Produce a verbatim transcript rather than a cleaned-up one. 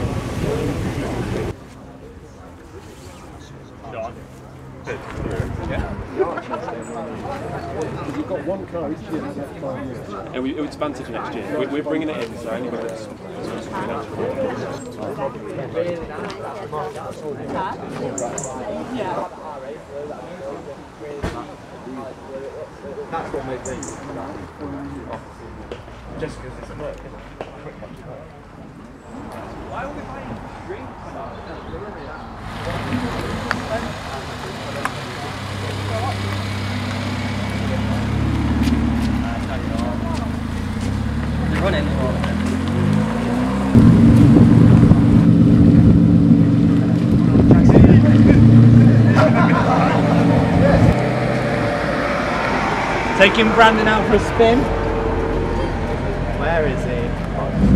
You've got one car each year for the next five years. Yeah, we, it's expansive for next year. We, we're bringing it in, so anybody that's that's coming out. Yeah. That's what made me. Just because it's work, isn't it? Why are we buying drinks? They're running. Taking Brandon out for a spin. Where is he?